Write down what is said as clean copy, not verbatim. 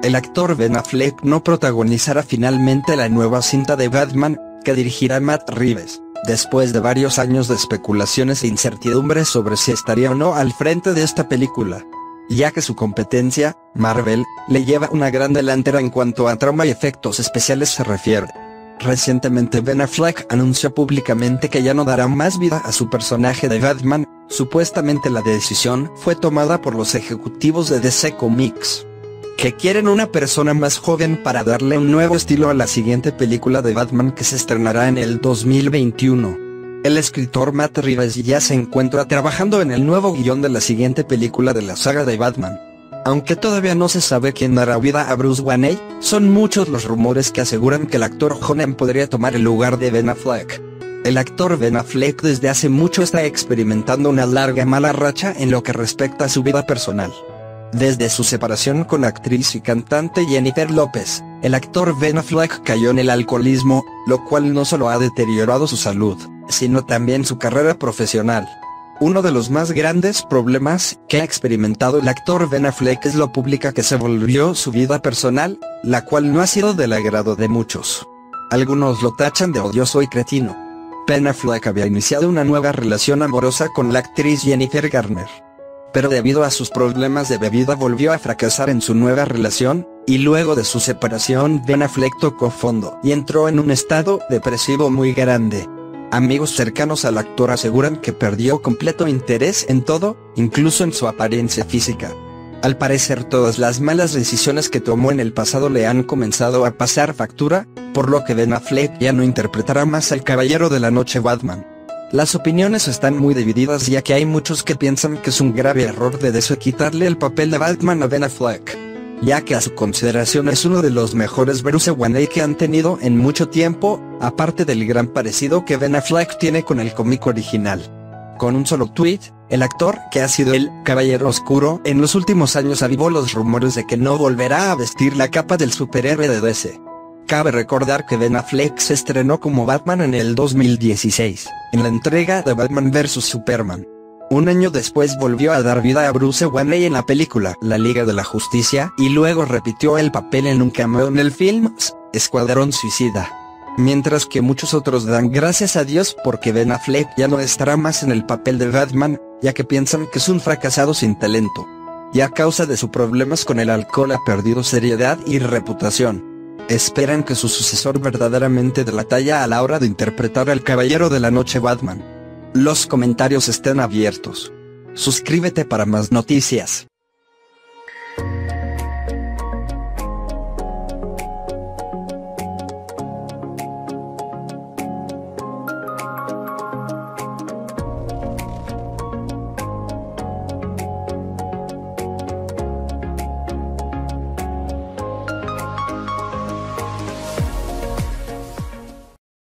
el actor Ben Affleck no protagonizará finalmente la nueva cinta de Batman, que dirigirá Matt Reeves, después de varios años de especulaciones e incertidumbres sobre si estaría o no al frente de esta película, ya que su competencia, Marvel, le lleva una gran delantera en cuanto a trama y efectos especiales se refiere. Recientemente Ben Affleck anunció públicamente que ya no dará más vida a su personaje de Batman. Supuestamente la decisión fue tomada por los ejecutivos de DC Comics, que quieren una persona más joven para darle un nuevo estilo a la siguiente película de Batman que se estrenará en el 2021. El escritor Matt Reeves ya se encuentra trabajando en el nuevo guión de la siguiente película de la saga de Batman. Aunque todavía no se sabe quién dará vida a Bruce Wayne, son muchos los rumores que aseguran que el actor joven podría tomar el lugar de Ben Affleck. El actor Ben Affleck desde hace mucho está experimentando una larga mala racha en lo que respecta a su vida personal. Desde su separación con la actriz y cantante Jennifer López, el actor Ben Affleck cayó en el alcoholismo, lo cual no solo ha deteriorado su salud, sino también su carrera profesional. Uno de los más grandes problemas que ha experimentado el actor Ben Affleck es lo pública que se volvió su vida personal, la cual no ha sido del agrado de muchos. Algunos lo tachan de odioso y cretino. Ben Affleck había iniciado una nueva relación amorosa con la actriz Jennifer Garner, pero debido a sus problemas de bebida volvió a fracasar en su nueva relación, y luego de su separación Ben Affleck tocó fondo y entró en un estado depresivo muy grande. Amigos cercanos al actor aseguran que perdió completo interés en todo, incluso en su apariencia física. Al parecer todas las malas decisiones que tomó en el pasado le han comenzado a pasar factura, por lo que Ben Affleck ya no interpretará más al Caballero de la Noche Batman. Las opiniones están muy divididas ya que hay muchos que piensan que es un grave error de DC quitarle el papel de Batman a Ben Affleck, ya que a su consideración es uno de los mejores Bruce Wayne que han tenido en mucho tiempo, aparte del gran parecido que Ben Affleck tiene con el cómic original. Con un solo tweet, el actor, que ha sido el Caballero Oscuro en los últimos años, avivó los rumores de que no volverá a vestir la capa del superhéroe de DC. Cabe recordar que Ben Affleck se estrenó como Batman en el 2016, en la entrega de Batman vs Superman. Un año después volvió a dar vida a Bruce Wayne en la película La Liga de la Justicia y luego repitió el papel en un cameo en el film Escuadrón Suicida. Mientras que muchos otros dan gracias a Dios porque Ben Affleck ya no estará más en el papel de Batman, ya que piensan que es un fracasado sin talento, y a causa de sus problemas con el alcohol ha perdido seriedad y reputación. Esperan que su sucesor verdaderamente dé la talla a la hora de interpretar al Caballero de la Noche Batman. Los comentarios están abiertos. Suscríbete para más noticias.